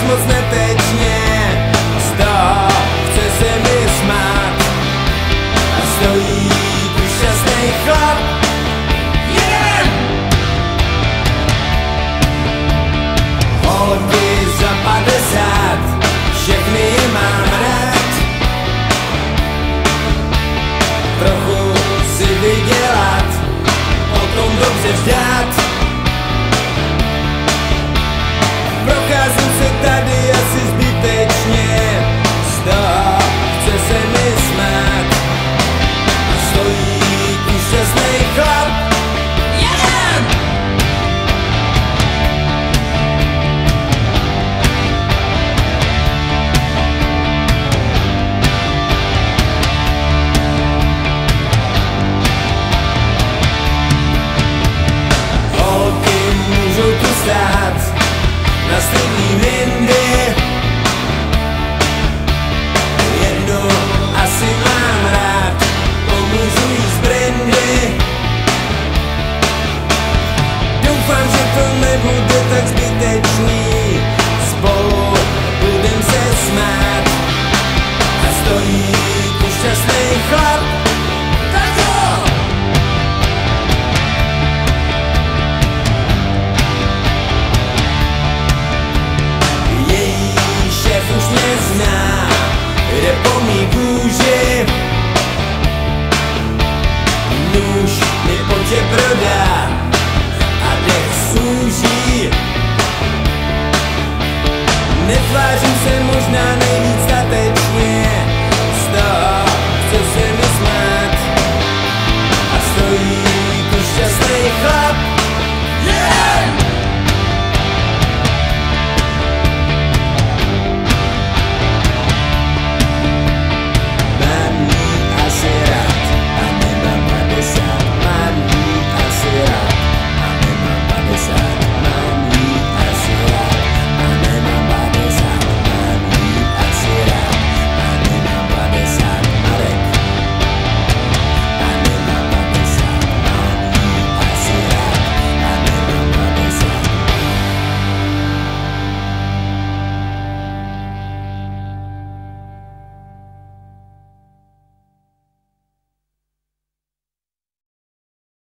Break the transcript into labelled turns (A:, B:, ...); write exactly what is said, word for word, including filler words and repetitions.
A: moc netečně, z toho chce se mi smát. A stojí tu šťastnej chlap. Jedem! Holky za padesát, všechny je mám rád. Trochu si vydělat, potom dobře vzdát. Procházím se tady asi zbytečně, z toho chce se mi smát. A stojí tu šťastnej chlap. Jedem! Holky můžou tu stát na stejný windy. Jednu asi mám rád, pomůžu jí z brandy. Doufám, že to nebude tak zbytečný, spolu budem se smát. A stojí tu šťastnej chlap. Tak jo! Už mě zná, jde po mý kůži. Nůž mi poče prodá a dech zúží. Netvářím se, možná ne